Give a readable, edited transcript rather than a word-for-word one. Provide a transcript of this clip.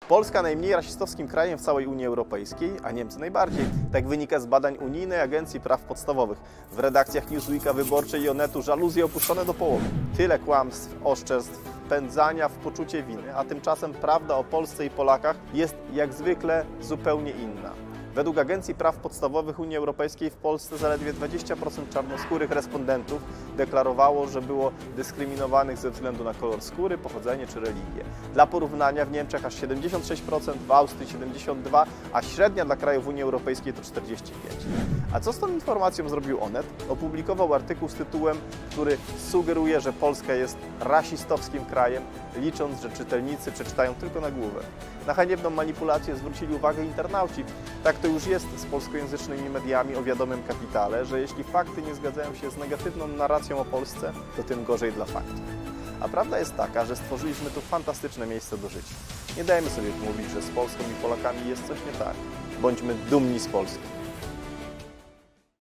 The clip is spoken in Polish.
Polska najmniej rasistowskim krajem w całej Unii Europejskiej, a Niemcy najbardziej. Tak wynika z badań Unijnej Agencji Praw Podstawowych. W redakcjach Newsweeka, Wyborczej i Onetu żaluzje opuszczone do połowy. Tyle kłamstw, oszczerstw, wpędzania w poczucie winy, a tymczasem prawda o Polsce i Polakach jest jak zwykle zupełnie inna. Według Agencji Praw Podstawowych Unii Europejskiej w Polsce zaledwie 20% czarnoskórych respondentów deklarowało, że było dyskryminowanych ze względu na kolor skóry, pochodzenie czy religię. Dla porównania w Niemczech aż 76%, w Austrii 72%, a średnia dla krajów Unii Europejskiej to 45%. A co z tą informacją zrobił Onet? Opublikował artykuł z tytułem, który sugeruje, że Polska jest rasistowskim krajem, licząc, że czytelnicy przeczytają tylko nagłówek. Na haniebną manipulację zwrócili uwagę internauci. Tak to już jest z polskojęzycznymi mediami o wiadomym kapitale, że jeśli fakty nie zgadzają się z negatywną narracją o Polsce, to tym gorzej dla faktów. A prawda jest taka, że stworzyliśmy tu fantastyczne miejsce do życia. Nie dajmy sobie mówić, że z Polską i Polakami jest coś nie tak. Bądźmy dumni z Polski.